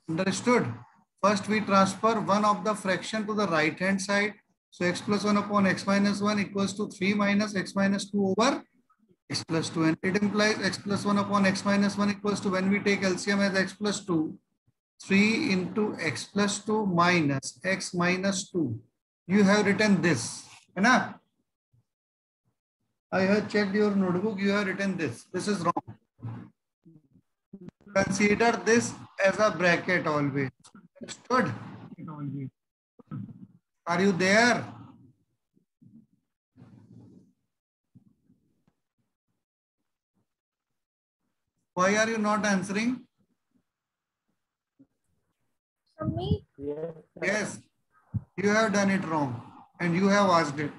Understood? First we transfer one of the fraction to the right hand side. So x plus 1 upon x minus 1 equals to 3 minus x minus 2 over x plus 2. And it implies x plus 1 upon x minus 1 equals to, when we take LCM as x plus 2, 3 into x plus 2 minus x minus 2. You have written this. Right? I have checked your notebook. You have written this. This is wrong. Consider this as a bracket always. Understood? Are you there? Why are you not answering? For me? Yes, you have done it wrong and you have asked it.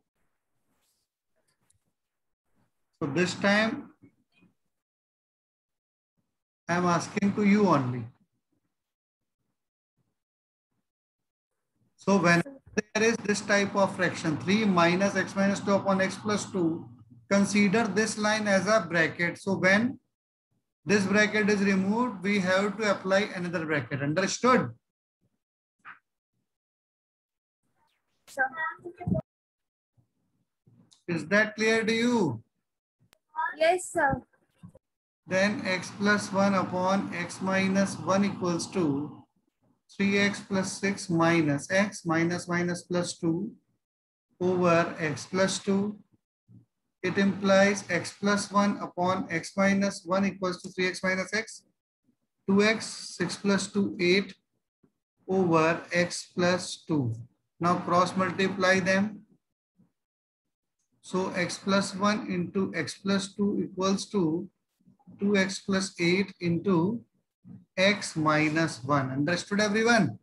So this time I am asking to you only. So when there is this type of fraction 3 minus x minus 2 upon x plus 2, consider this line as a bracket. So when this bracket is removed, we have to apply another bracket. Understood? Sir. Is that clear to you? Yes, sir. Then x plus 1 upon x minus 1 equals to 3x plus 6 minus x minus minus plus 2 over x plus 2. It implies x plus 1 upon x minus 1 equals to 3x minus x. 2x, 6 plus 2, 8 over x plus 2. Now cross multiply them. So x plus 1 into x plus 2 equals to 2x plus 8 into x minus 1. Understood, everyone?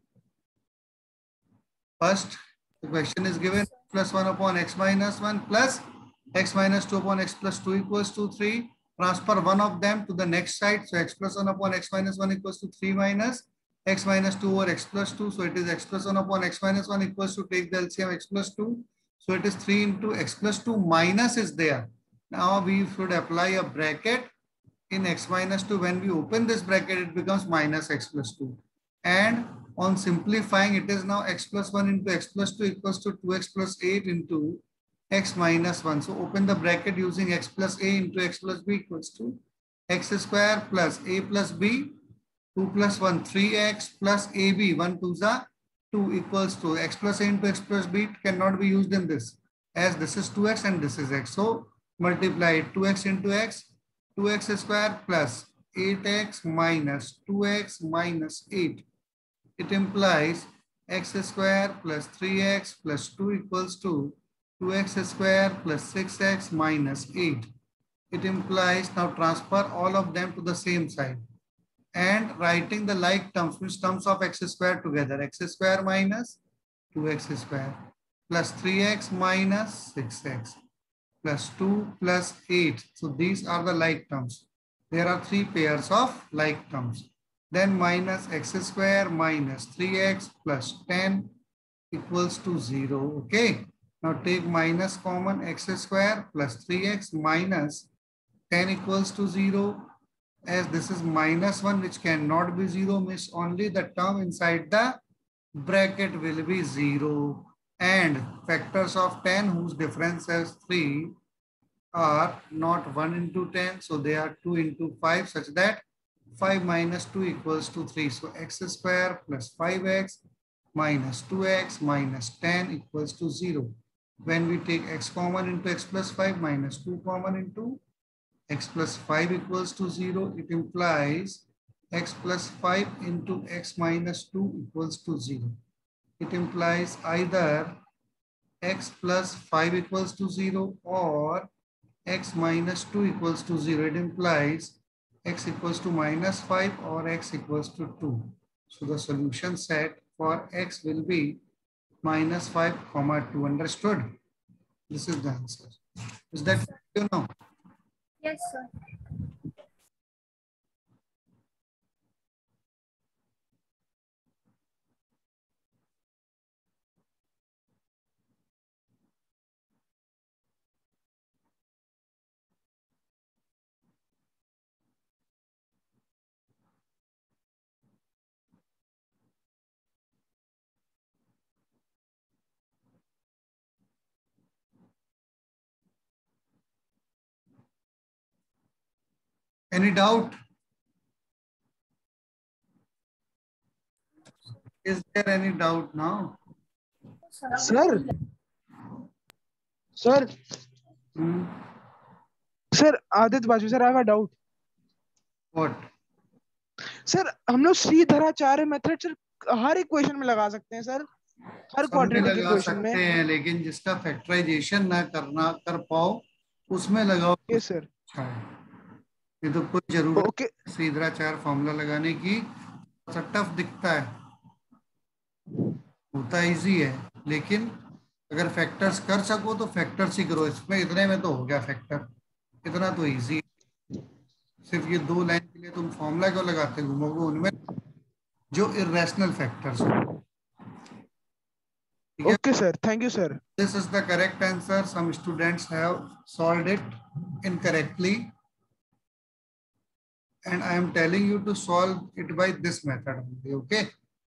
First, the question is given plus 1 upon x minus 1 plus x minus 2 upon x plus 2 equals to 3. Transfer one of them to the next side. So x plus 1 upon x minus 1 equals to 3 minus x minus 2 over x plus 2. So it is x plus 1 upon x minus 1 equals to, take the LCM, x plus 2. So it is 3 into x plus 2 minus is there. Now we should apply a bracket in x minus 2. When we open this bracket, it becomes minus x plus 2. And on simplifying, it is now x plus 1 into x plus 2 equals to 2x plus 8 into x minus 1. So open the bracket using x plus a into x plus b equals to x square plus a plus b, 2 plus 1, 3x plus ab, 1 2 are 2 equals to x plus a into x plus b. It cannot be used in this, as this is 2x and this is x. So multiply 2x into x, 2x square plus 8x minus 2x minus 8. It implies x square plus 3x plus 2 equals to 2x square plus 6x minus 8. It implies, now transfer all of them to the same side and writing the like terms, which terms of x square together, x square minus 2x square plus 3x minus 6x plus 2 plus 8. So these are the like terms. There are 3 pairs of like terms. Then minus x square minus 3x plus 10 equals to 0. Okay. Now take minus common, x square plus 3x minus 10 equals to 0. As this is minus 1, which cannot be 0, means only the term inside the bracket will be 0. And factors of 10 whose difference is 3 are not 1 into 10. So they are 2 into 5, such that 5 minus 2 equals to 3. So x square plus 5x minus 2x minus 10 equals to 0. When we take x common into x plus 5 minus 2 common into x plus 5 equals to 0, it implies x plus 5 into x minus 2 equals to 0. It implies either x plus 5 equals to 0 or x minus 2 equals to 0. It implies x equals to minus 5 or x equals to 2. So the solution set for x will be minus 5 comma 2. Understood? This is the answer. Is that you know? Yes, sir. Any doubt? Is there any doubt now? Sir. Sir. Hmm? Sir, Adit Basu, sir, I have a doubt. What? Sir, हम लोग Sridharacharya method sir हर equation में लगा सकते हैं sir, हर सब में quadratic लगा इक्वेशन में. सकते हैं, लेकिन जिसका फैक्टराइजेशन ना कर पाओ उसमें लगाओ. Yes sir. अच्छा है, ये तो कोई जरूरत ओके. सीधराचार फॉर्मूला लगाने की. थोड़ा टफ दिखता है, होता इजी है, लेकिन अगर फैक्टर्स कर सको तो फैक्टर्स ही करो. इसमें इतने में तो हो गया फैक्टर, इतना तो इजी है. सिर्फ ये 2 लाइन के लिए तुम फॉर्मूला क्यों लगाते घूमोगे उनमें जो इरेशनल फैक्टर्स हो. ठीक है. Okay sir, thank you sir. This is the correct answer. Some students have solved it incorrectly, and I am telling you to solve it by this method only. Okay.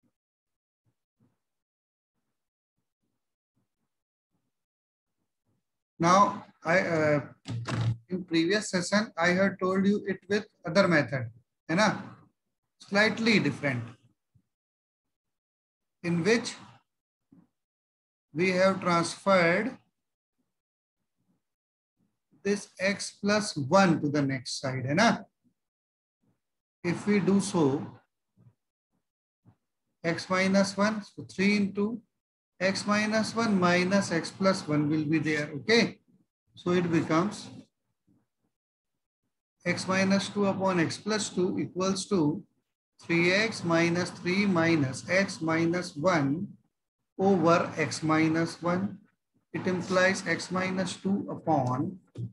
Now, in previous session I had told you it with other method, है ना, slightly different, in which we have transferred this x plus 1 to the next side, है ना. If we do so, x minus 1, so 3 into x minus 1 minus x plus 1 will be there. Okay. So it becomes x minus 2 upon x plus 2 equals to 3x minus 3 minus x minus 1 over x minus 1. It implies x minus 2 upon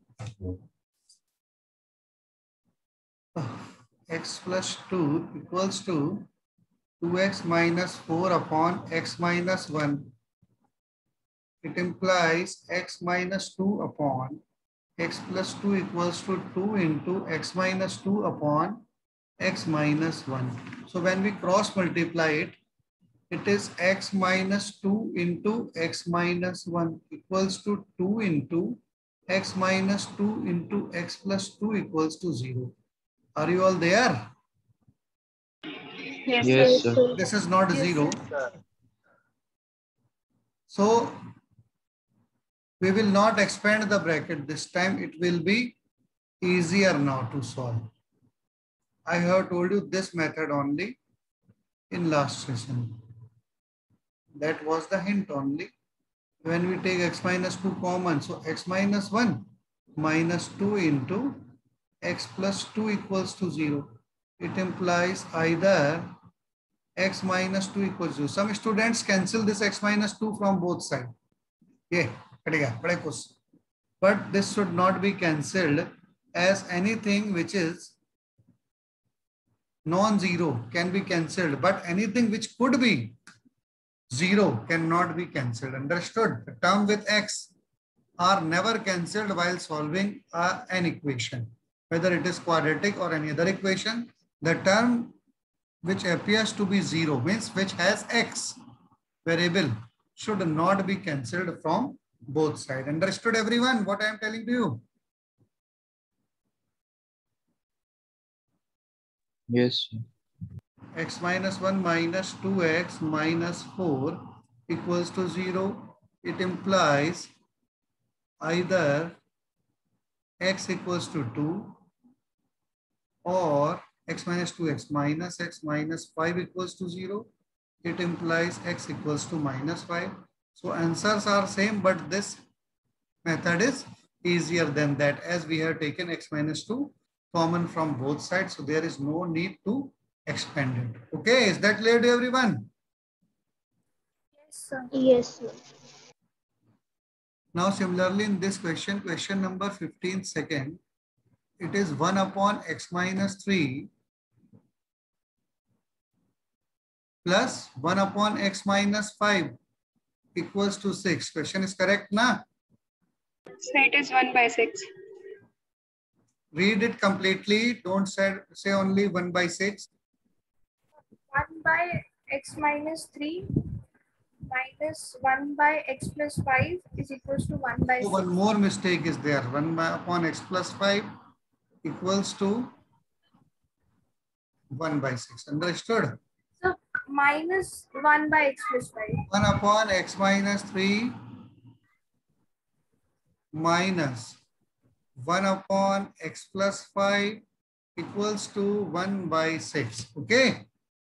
x plus 2 equals to 2x minus 4 upon x minus 1. It implies x minus 2 upon x plus 2 equals to 2 into x minus 2 upon x minus 1. So when we cross multiply it, it is x minus 2 into x minus 1 equals to 2 into x minus 2 into x plus 2 equals to 0. Are you all there? Yes, sir. This is not 0. So we will not expand the bracket this time. It will be easier now to solve. I have told you this method only in last session. That was the hint only. When we take x minus 2 common, so x minus 1 minus 2 into x plus 2 equals to 0. It implies either x minus 2 equals 0. Some students cancel this x minus 2 from both sides. Yeah, but this should not be cancelled, as anything which is non-zero can be cancelled, but anything which could be 0 cannot be cancelled. Understood? The term with x are never cancelled while solving an equation, whether it is quadratic or any other equation. The term which appears to be 0, means which has x variable, should not be cancelled from both sides. Understood everyone what I am telling to you? Yes, sir. X minus 1 minus 2x minus 4 equals to 0. It implies either x equals to 2 or x minus 2x minus x minus 5 equals to 0. It implies x equals to minus 5. So answers are same, but this method is easier than that, as we have taken x minus 2 common from both sides. So there is no need to expand it. Okay, is that clear to everyone? Yes, sir. Yes, sir. Now similarly in this question, question number 15 second, it is 1 upon x minus 3 plus 1 upon x minus 5 equals to 6. Question is correct, na? So it is 1 by 6. Read it completely. Don't say only 1 by 6. 1 by x minus 3 minus 1 by x plus 5 is equals to 1 by So 6. one more mistake is there. 1 upon x plus 5 equals to 1 by 6. Understood? So minus 1 by x plus 5. 1 upon x minus 3 minus 1 upon x plus 5 equals to 1 by 6. Okay?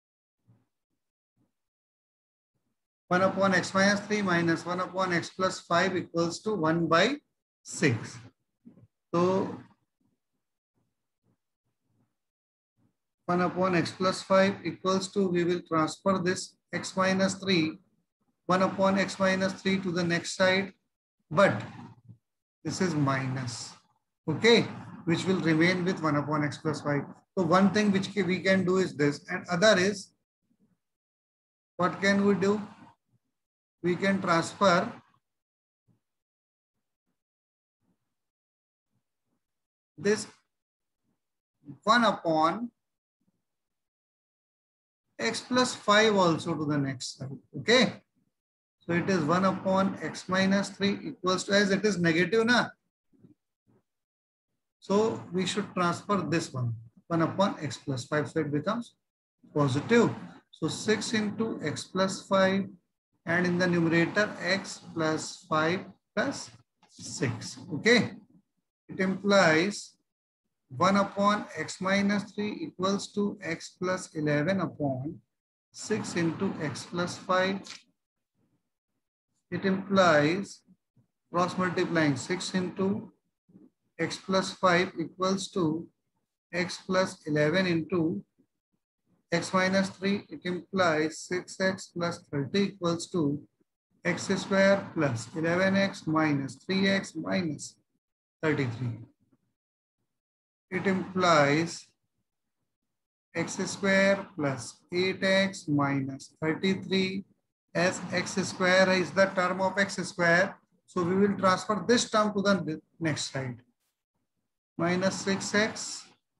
1 upon x minus 3 minus 1 upon x plus 5 equals to 1 by 6. So 1 upon x plus 5 equals to, we will transfer this x minus 3, 1 upon x minus 3 to the next side, but this is minus, okay, which will remain with 1 upon x plus 5. So one thing which we can do is this, and other is, what can we do? We can transfer this 1 upon x plus 5 also to the next side, okay? So it is 1 upon x minus 3 equals to, as it is negative, na? So we should transfer this one, 1 upon x plus 5, so it becomes positive. So 6 into x plus 5, and in the numerator x plus 5 plus 6, okay? It implies 1 upon x minus 3 equals to x plus 11 upon 6 into x plus 5. It implies cross multiplying 6 into x plus 5 equals to x plus 11 into x minus 3. It implies 6x plus 30 equals to x square plus 11x minus 3x minus 33. It implies x square plus 8x minus 33, as x square is the term of x square. So we will transfer this term to the next side. Minus 6x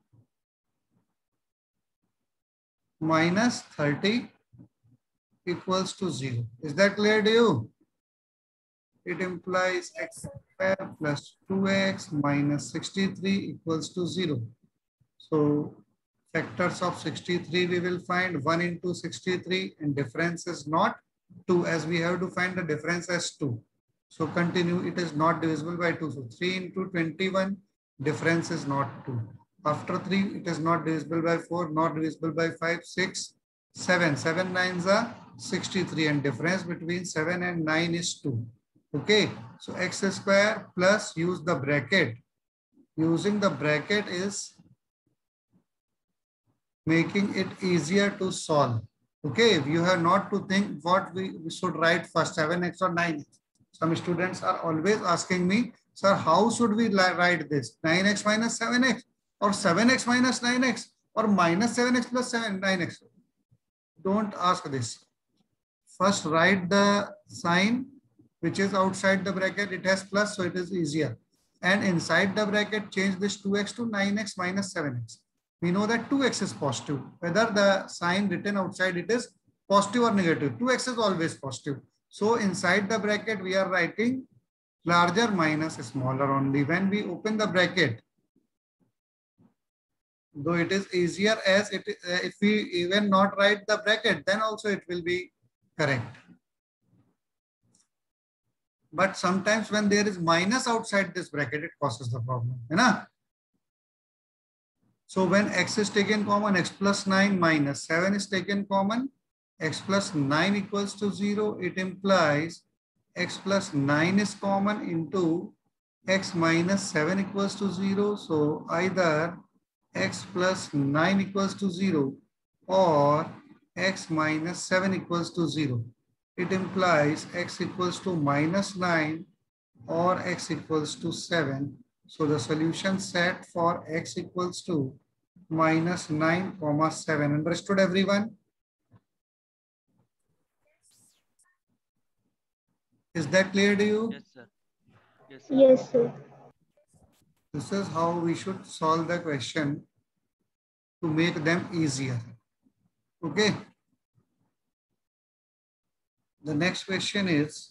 minus 30 equals to 0. Is that clear to you? It implies x square plus 2x minus 63 equals to 0. So factors of 63 we will find 1 into 63, and difference is not 2, as we have to find the difference as 2. So continue, it is not divisible by 2. So 3 into 21, difference is not 2. After 3, it is not divisible by 4, not divisible by 5, 6, 7. 7 nines are 63, and difference between 7 and 9 is 2. Okay, so x square plus, use the bracket. Using the bracket is making it easier to solve. Okay, you have not to think what we should write first, 7x or 9x. Some students are always asking me, sir, how should we write this? 9x minus 7x, or 7x minus 9x, or minus 7x plus 9x. Don't ask this. First write the sign which is outside the bracket. It has plus, so it is easier. And inside the bracket, change this 2x to 9x minus 7x. We know that 2x is positive. Whether the sign written outside it is positive or negative, 2x is always positive. So inside the bracket, we are writing larger minus smaller only. When we open the bracket, though it is easier, as it if we even not write the bracket, then also it will be correct. But sometimes when there is minus outside this bracket, it causes the problem. So when x is taken common, x plus 9 minus 7 is taken common, x plus 9 equals to 0. It implies x plus 9 is common into x minus 7 equals to 0. So either x plus 9 equals to 0 or x minus 7 equals to 0. It implies x equals to minus 9 or x equals to 7. So the solution set for x equals to minus 9 comma 7. Understood, everyone? Is that clear to you? Yes, sir. Yes, sir. Yes, sir. This is how we should solve the question to make them easier. Okay. The next question is,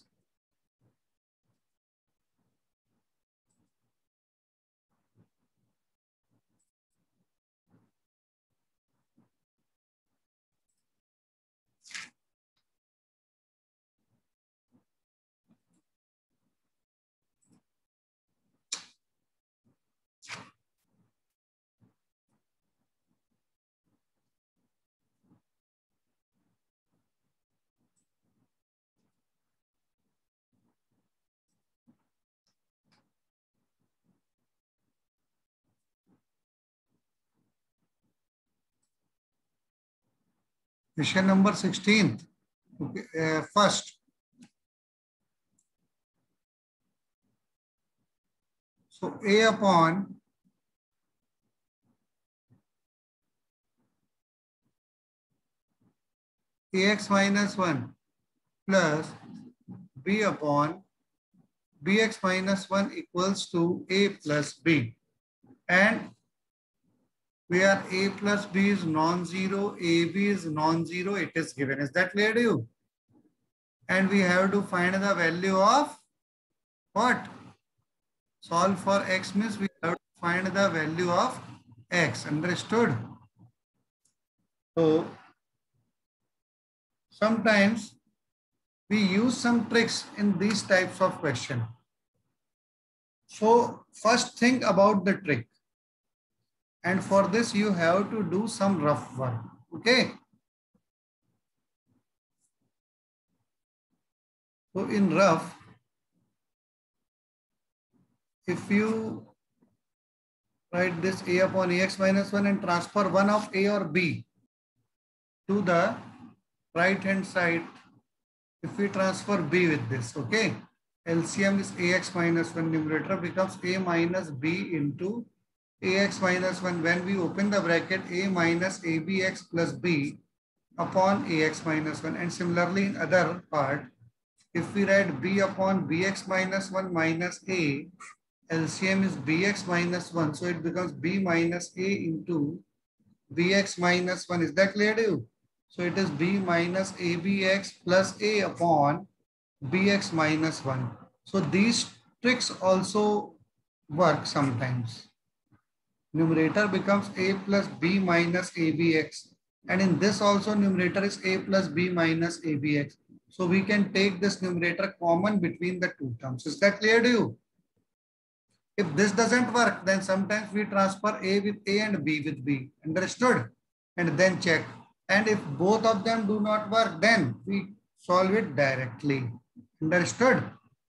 Question number 16th. Okay, first. So A upon ax minus 1 plus b upon bx minus 1 equals to a plus b. And where a plus b is non-zero, ab is non-zero, it is given. Is that clear to you? And we have to find the value of what? Solve for x means we have to find the value of x. Understood? So sometimes we use some tricks in these types of question. So first think about the trick. And for this you have to do some rough work. Okay. So in rough, if you write this a upon ax minus 1 and transfer one of a or b to the right hand side, if we transfer b with this, okay, LCM is ax minus 1, numerator becomes a minus b into ax minus 1. When we open the bracket, a minus abx plus b upon ax minus 1. And similarly in other part, if we write b upon bx minus 1 minus a, LCM is bx minus 1. So it becomes b minus a into bx minus 1. Is that clear to you? So it is b minus abx plus a upon bx minus 1. So these tricks also work sometimes. Numerator becomes a plus b minus abx. And in this also numerator is a plus b minus abx. So we can take this numerator common between the two terms. Is that clear to you? If this doesn't work, then sometimes we transfer a with a and b with b. Understood? And then check. And if both of them do not work, then we solve it directly. Understood?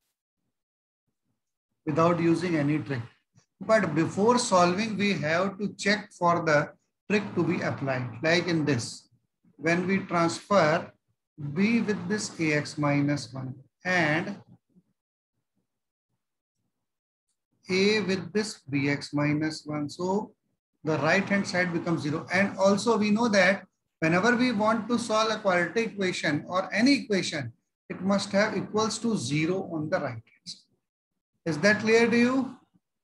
Without using any trick. But before solving, we have to check for the trick to be applied. Like in this, when we transfer b with this ax minus 1 and a with this bx minus 1. So the right hand side becomes 0. And also we know that whenever we want to solve a quadratic equation or any equation, it must have equals to 0 on the right hand side. Is that clear to you?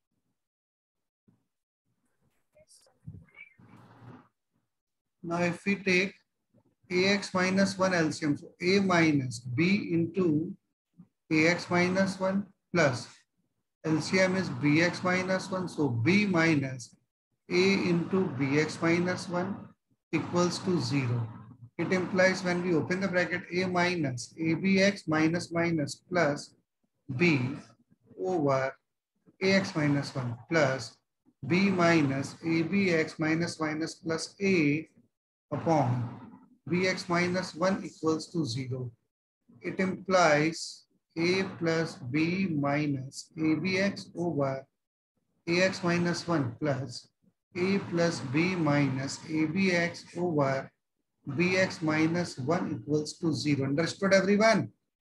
Now if we take ax minus 1 LCM, so a minus b into ax minus 1 plus LCM is bx minus 1, so b minus a into bx minus 1 equals to 0. It implies when we open the bracket, a minus abx minus minus plus b over ax minus 1 plus b minus abx minus minus plus a upon bx minus 1 equals to 0. It implies a plus b minus abx over ax minus 1 plus a plus b minus abx over bx minus 1 equals to 0. Understood, everyone?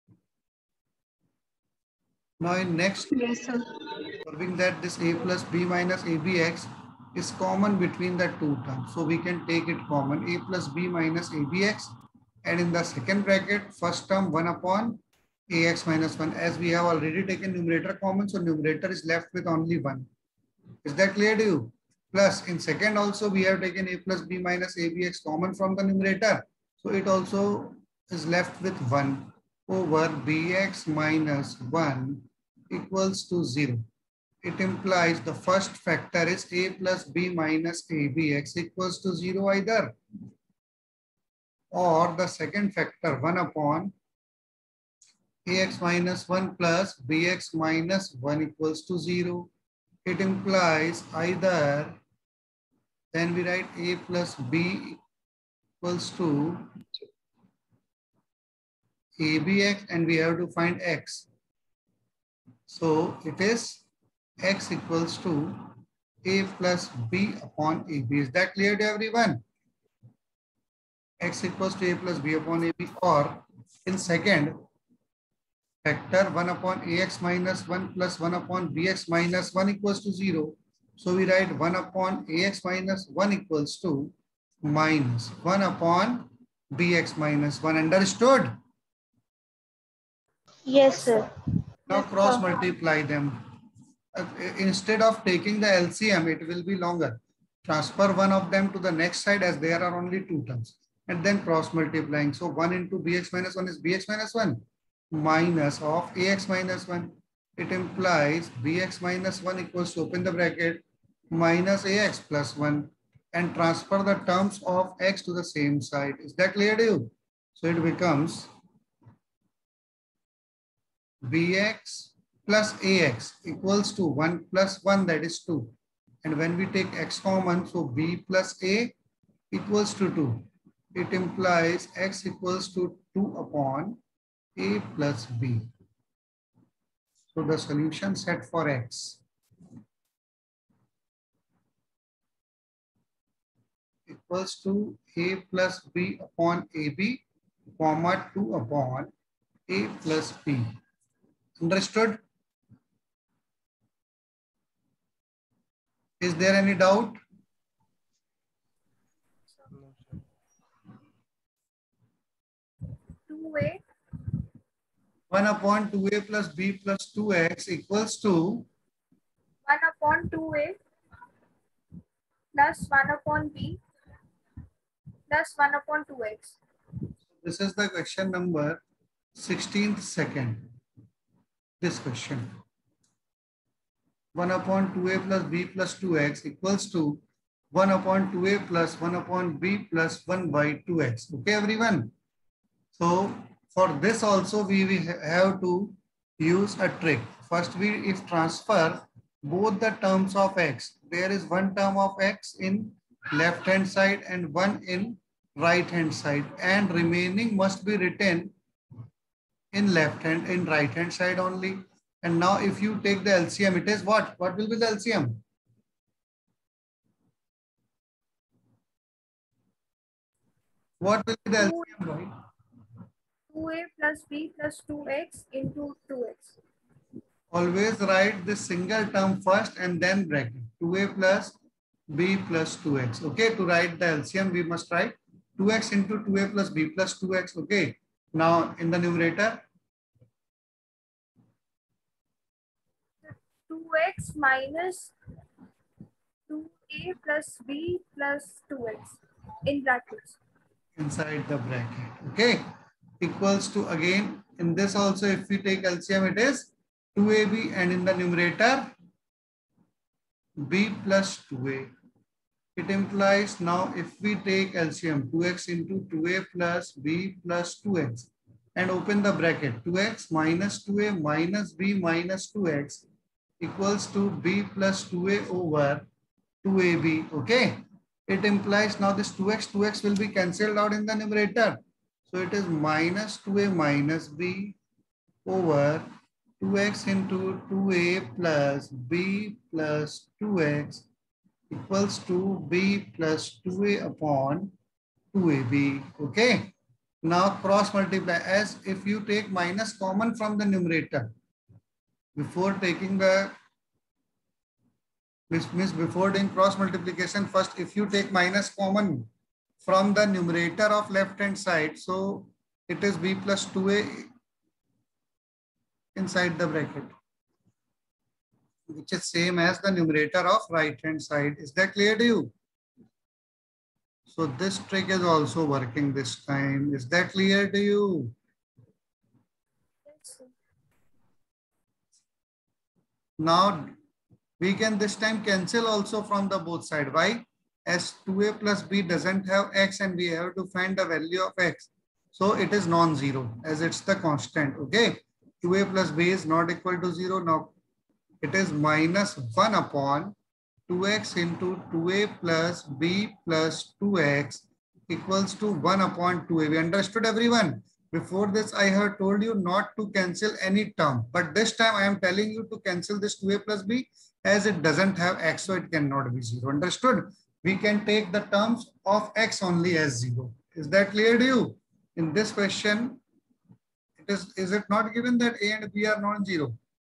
Now in next, Yes, sir. proving that this a plus b minus abx is common between the two terms. So we can take it common, a plus b minus abx, and in the second bracket, first term 1 upon ax minus 1. As we have already taken numerator common, so numerator is left with only 1. Is that clear to you? Plus in second also we have taken a plus b minus abx common from the numerator. So it also is left with 1 over bx minus 1 equals to 0. It implies the first factor is a plus b minus abx equals to 0 either. Or the second factor 1 upon ax minus 1 plus bx minus 1 equals to 0. It implies either, then we write a plus b equals to abx and we have to find x. So it is x equals to a plus b upon ab. Is that clear to everyone? x equals to a plus b upon ab, or in second factor 1 upon ax minus 1 plus 1 upon bx minus 1 equals to 0. So we write 1 upon ax minus 1 equals to minus 1 upon bx minus 1. Understood? Yes, sir. Now cross multiply them. Instead of taking the LCM, it will be longer. Transfer one of them to the next side as there are only two terms, and then cross multiplying. So 1 into bx minus 1 is bx minus 1 minus of ax minus 1. It implies bx minus 1 equals to, open the bracket, minus ax plus 1, and transfer the terms of x to the same side. Is that clear to you? So it becomes bx plus ax equals to 1 plus 1, that is 2. And when we take x common, so b plus a equals to 2. It implies x equals to 2 upon a plus b. So the solution set for x equals to a plus b upon ab, comma 2 upon a plus b. Understood? Is there any doubt? 2a 1 upon 2a plus b plus 2x equals to 1 upon 2a plus 1 upon b plus 1 upon 2x. this is the question number 16th second. This question. 1 upon 2a plus b plus 2x equals to 1 upon 2a plus 1 upon b plus 1 by 2x. Okay, everyone? So for this also we have to use a trick. First, if transfer both the terms of x, there is one term of x in left hand side and one in right hand side, and remaining must be written in right hand side only. And now if you take the LCM, it is what? What will be the LCM? What will be the LCM, right? 2a plus b plus 2x into 2x. Always write the single term first and then bracket. 2a plus b plus 2x. Okay, to write the LCM, we must write 2x into 2a plus b plus 2x. Okay, now in the numerator, 2x minus 2a plus b plus 2x in brackets. inside the bracket. Okay, equals to, again in this also, if we take LCM, it is 2ab, and in the numerator b plus 2a. It implies, now if we take LCM, 2x into 2a plus b plus 2x, and open the bracket, 2x minus 2a minus b minus 2x equals to b plus 2a over 2ab. Okay, it implies now this 2x will be cancelled out in the numerator. So it is minus 2a minus b over 2x into 2a plus b plus 2x equals to b plus 2a upon 2ab. Okay. Now cross multiply, as if you take minus common from the numerator. Before taking the, before doing cross multiplication, first if you take minus common from the numerator of left hand side, so it is b plus 2a inside the bracket, which is same as the numerator of right hand side. Is that clear to you? So this trick is also working this time. Is that clear to you? Yes, sir. Now we can this time cancel also from the both side. Why? As 2a plus b doesn't have x and we have to find the value of x. So it is non-zero as it's the constant. Okay. 2a plus b is not equal to 0. Now it is minus 1 upon 2x into 2a plus b plus 2x equals to 1 upon 2a. We understood, everyone? Before this, I have told you not to cancel any term. But this time I am telling you to cancel this 2a plus b as it doesn't have x, so it cannot be 0. Understood? We can take the terms of x only as 0. Is that clear to you? In this question, is it not given that A and B are non-zero?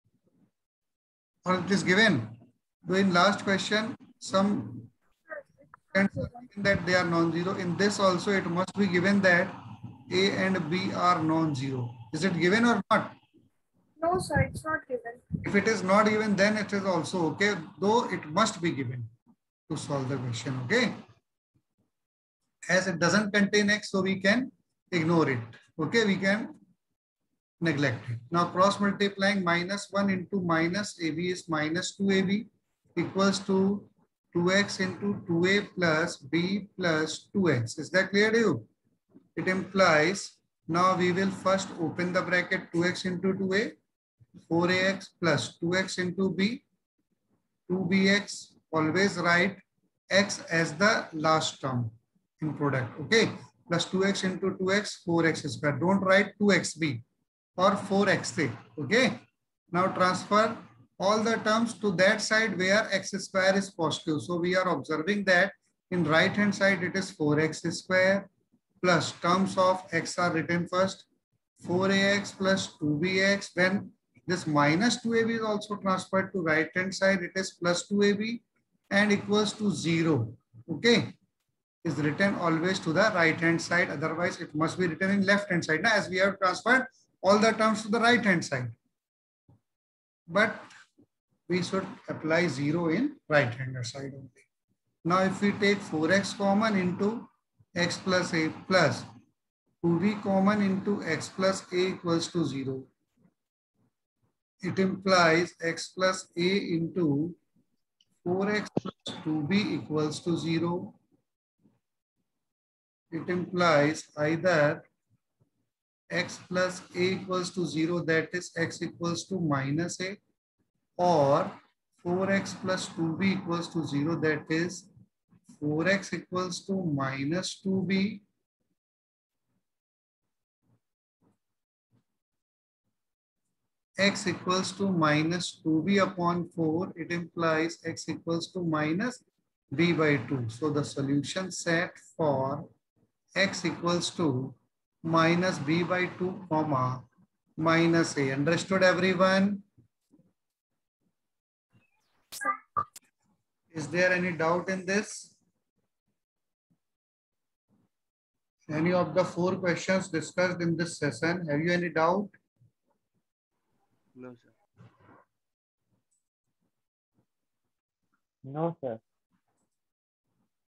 Or it is given? So in last question, some are given that they are non-zero. In this also, it must be given that A and B are non-zero. Is it given or not? No, sir, it's not given. If it is not given, then it is also okay, though it must be given to solve the question, okay? As it doesn't contain X, so we can ignore it, okay? We can neglect it. Now cross multiplying -1 into minus AB is -2AB equals to 2x into 2a plus b plus 2x. Is that clear to you? It implies, now we will first open the bracket 2x into 2a, 4ax plus 2x into b, 2bx, always write x as the last term in product, okay? Plus 2x into 2x, 4x square. Don't write 2xb or 4xa, okay? Now transfer all the terms to that side where x square is positive. So we are observing that in right hand side it is 4x square plus terms of x are written first, 4ax plus 2bx. When this minus 2ab is also transferred to right hand side, it is plus 2ab and equals to 0, okay? Is written always to the right hand side, otherwise it must be written in left hand side. Now as we have transferred all the terms to the right hand side, but we should apply 0 in right hand side only. Now if we take 4x common into x plus a plus 2b common into x plus a equals to 0, it implies x plus a into 4x plus 2b equals to 0. It implies either x plus a equals to 0, that is x equals to minus a, or 4x plus 2b equals to 0, that is 4x equals to minus 2b, x equals to minus 2b upon 4. It implies x equals to minus b by 2. So the solution set for x equals to minus b by 2 comma minus a. Understood everyone? Is there any doubt in this? Any of the 4 questions discussed in this session, have you any doubt? No, sir. No, sir.